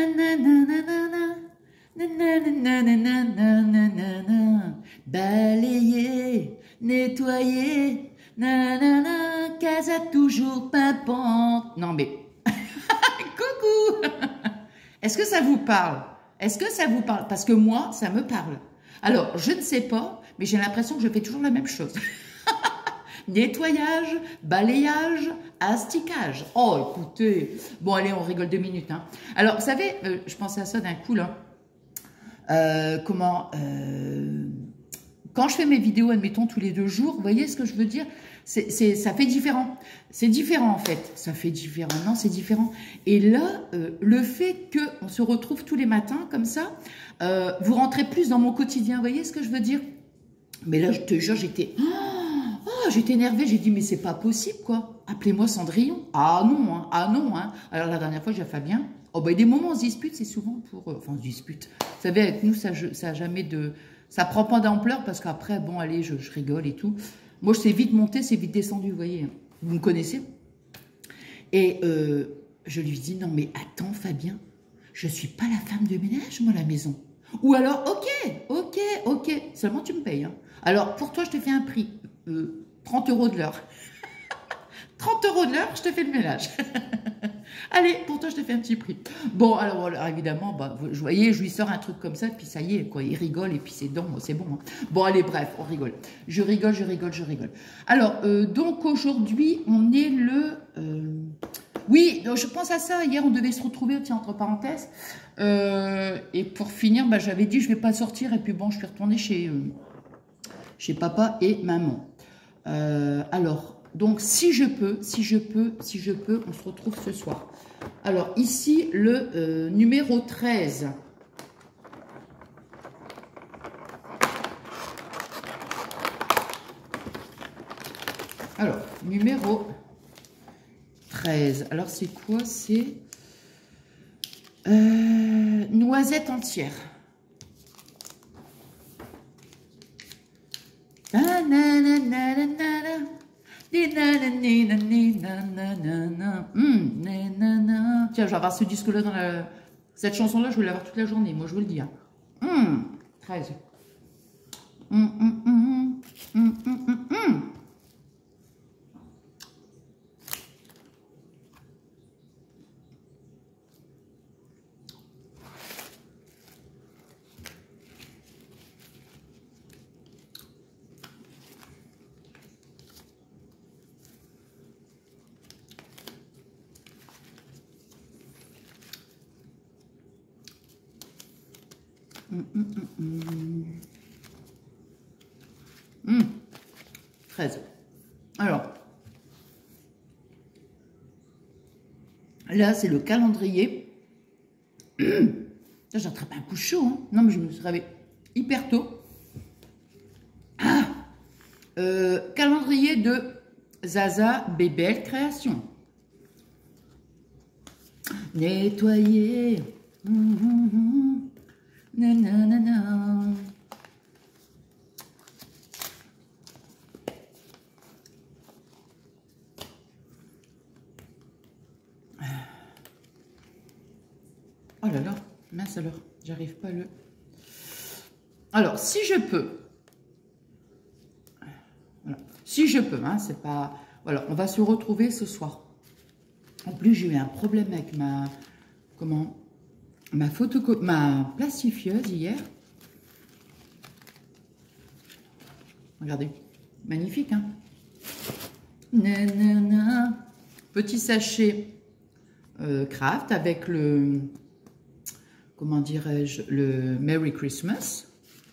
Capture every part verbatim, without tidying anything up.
Balayer, nettoyer, nanana, casa toujours pimpante. Non mais, coucou. Est-ce que ça vous parle? Est-ce que ça vous parle? Parce que moi, ça me parle. Alors, je ne sais pas, mais j'ai l'impression que je fais toujours la même chose. Nettoyage, balayage, asticage. Oh, écoutez. Bon, allez, on rigole deux minutes. Hein. Alors, vous savez, euh, je pensais à ça d'un coup, là. Euh, comment... Euh, quand je fais mes vidéos, admettons, tous les deux jours, vous voyez ce que je veux dire? C'est, c'est, ça fait différent. C'est différent, en fait. Ça fait différent. Non, c'est différent. Et là, euh, le fait qu'on se retrouve tous les matins, comme ça, euh, vous rentrez plus dans mon quotidien. Vous voyez ce que je veux dire? Mais là, je te jure, j'étais... Oh, j'étais énervée. J'ai dit, mais c'est pas possible, quoi. Appelez-moi Cendrillon. Ah non, hein. Ah non, hein. Alors, la dernière fois, j'ai Fabien. Oh, ben, des moments, on se dispute, c'est souvent pour... Euh, enfin, on se dispute. Vous savez, avec nous, ça n'a jamais de... Ça prend pas d'ampleur parce qu'après, bon, allez, je, je rigole et tout. Moi, je sais vite monter, c'est vite descendu, vous voyez. Vous me connaissez. Et euh, je lui dis, non, mais attends, Fabien, je suis pas la femme de ménage, moi, à la maison. Ou alors, ok, ok, ok, seulement tu me payes. Hein. Alors, pour toi, je te fais un prix. Euh, trente euros de l'heure. trente euros de l'heure, je te fais le ménage. Allez, pour toi, je te fais un petit prix. Bon, alors, alors évidemment, bah, vous voyez, je lui sors un truc comme ça, puis ça y est, quoi, il rigole, et puis c'est bon, c'est bon. Hein. Bon, allez, bref, on rigole. Je rigole, je rigole, je rigole. Alors, euh, donc, aujourd'hui, on est le... Euh... Oui, donc, je pense à ça. Hier, on devait se retrouver, tiens, entre parenthèses. Euh, et pour finir, bah, j'avais dit, je ne vais pas sortir, et puis bon, je suis retournée chez, euh, chez papa et maman. Euh, alors... Donc, si je peux, si je peux, si je peux, on se retrouve ce soir. Alors, ici, le euh, numéro treize. Alors, numéro treize. Alors, c'est quoi? C'est euh, noisette entière. Ah, na, na, na, na, na, na. Mmh, tiens, je vais avoir ce disque-là dans la... Cette chanson-là, je vais l'avoir toute la journée, moi, je vous le dis. Hein. Mmh, treize. Mmh, mmh, mmh, mmh, mmh, mmh, mmh. Hum, hum, hum, hum. Hum. treize. Alors, là, c'est le calendrier. J'ai attrapé un coup chaud. Hein. Non, mais je me suis réveillée hyper tôt. Ah euh, calendrier de Zaza Bébel Création. Nettoyer. Hum, hum, hum. Nanana. Oh là là, mince alors, j'arrive pas à le... Alors, si je peux, voilà. Si je peux, hein, c'est pas... Voilà, on va se retrouver ce soir. En plus, j'ai eu un problème avec ma... Comment Ma photo, ma plastifieuse hier. Regardez, magnifique, hein. Nanana. Petit sachet euh, Kraft avec le, comment dirais-je, le Merry Christmas.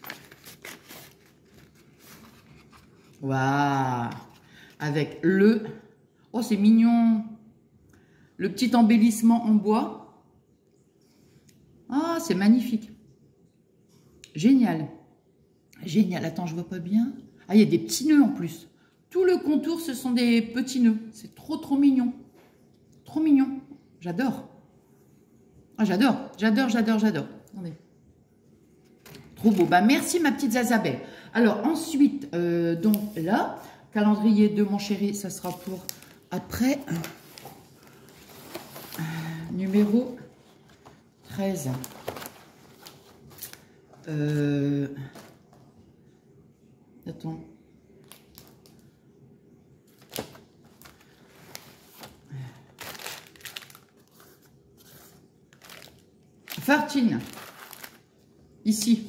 Waouh. Avec le, oh c'est mignon, le petit embellissement en bois. Ah, c'est magnifique. Génial. Génial. Attends, je vois pas bien. Ah, il y a des petits nœuds en plus. Tout le contour, ce sont des petits nœuds. C'est trop, trop mignon. Trop mignon. J'adore. Ah, j'adore. J'adore, j'adore, j'adore. Attendez. Trop beau. Bah, merci, ma petite Zazabelle. Alors, ensuite, euh, donc là, calendrier de mon chéri, ça sera pour après. Euh, numéro... treize. Euh... Attends. Fartine. Ici.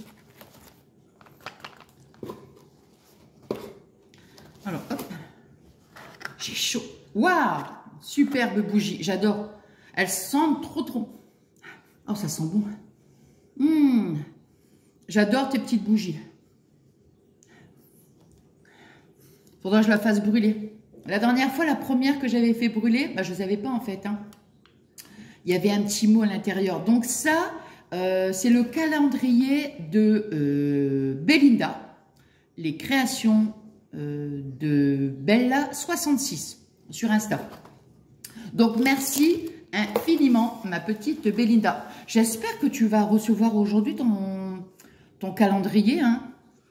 Alors, hop. J'ai chaud. Waouh! Superbe bougie. J'adore. Elle sent trop, trop. Oh, ça sent bon. Mmh. J'adore tes petites bougies. Faudra que je la fasse brûler. La dernière fois, la première que j'avais fait brûler, bah, je ne savais pas en fait. Hein. Il y avait un petit mot à l'intérieur. Donc ça, euh, c'est le calendrier de euh, Belinda. Les créations euh, de Bella soixante-six sur Insta. Donc merci infiniment, ma petite Belinda. J'espère que tu vas recevoir aujourd'hui ton, ton calendrier. Hein.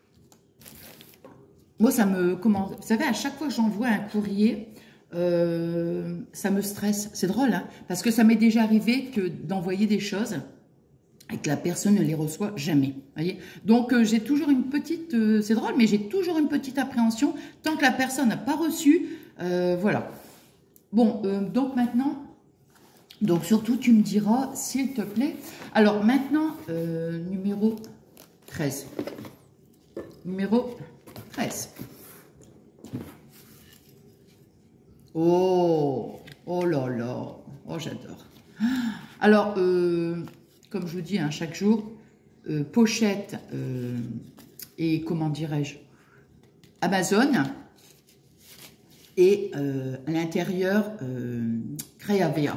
Moi, ça me... Comment, vous savez, à chaque fois que j'envoie un courrier, euh, ça me stresse. C'est drôle, hein, parce que ça m'est déjà arrivé que d'envoyer des choses et que la personne ne les reçoit jamais. Voyez. Donc, euh, j'ai toujours une petite... Euh, c'est drôle, mais j'ai toujours une petite appréhension tant que la personne n'a pas reçu. Euh, voilà. Bon, euh, donc maintenant... Donc, surtout, tu me diras, s'il te plaît. Alors, maintenant, euh, numéro treize. Numéro treize. Oh, oh là là. Oh, j'adore. Alors, euh, comme je vous dis, hein, chaque jour, euh, pochette euh, et, comment dirais-je, Amazon. Et euh, à l'intérieur, euh, Créavea.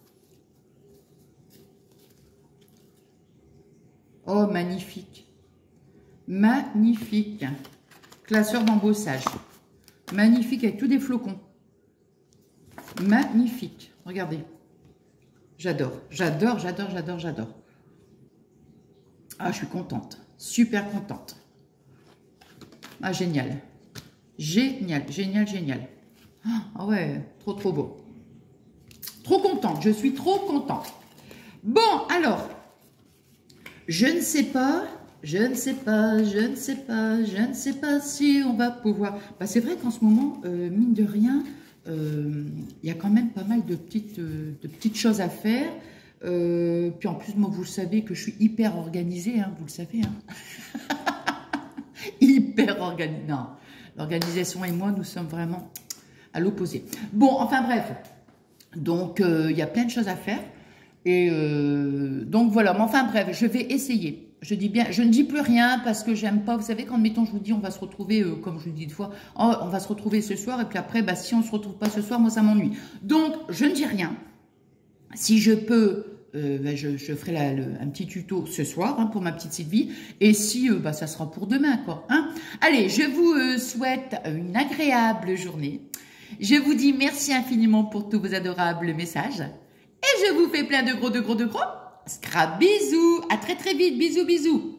Oh, magnifique. Magnifique. Classeur d'embossage. Magnifique avec tous des flocons. Magnifique. Regardez. J'adore. J'adore, j'adore, j'adore, j'adore. Ah, je suis contente. Super contente. Ah, génial. Génial, génial, génial. Ah ouais, trop, trop beau. Trop contente. Je suis trop contente. Bon, alors... Je ne sais pas, je ne sais pas, je ne sais pas, je ne sais pas si on va pouvoir... Bah, c'est vrai qu'en ce moment, euh, mine de rien, euh, il y a quand même pas mal de petites, euh, de petites choses à faire. Euh, puis en plus, moi, vous le savez que je suis hyper organisée, hein, vous le savez. Hein. Hyper organisée. Non, l'organisation et moi, nous sommes vraiment à l'opposé. Bon, enfin bref. Donc, euh, il y a plein de choses à faire. Et euh, donc voilà, mais enfin bref, je vais essayer. Je dis bien, je ne dis plus rien parce que j'aime pas. Vous savez, quand mettons, je vous dis, on va se retrouver, euh, comme je vous dis une fois, oh, on va se retrouver ce soir, et puis après, bah, si on se retrouve pas ce soir, moi ça m'ennuie. Donc, je ne dis rien. Si je peux, euh, bah, je, je ferai la, le, un petit tuto ce soir hein, pour ma petite Sylvie. Et si, euh, bah, ça sera pour demain, quoi. Hein. Allez, je vous euh, souhaite une agréable journée. Je vous dis merci infiniment pour tous vos adorables messages. Et je vous fais plein de gros, de gros, de gros. Scrap bisous. À très, très vite. Bisous, bisous.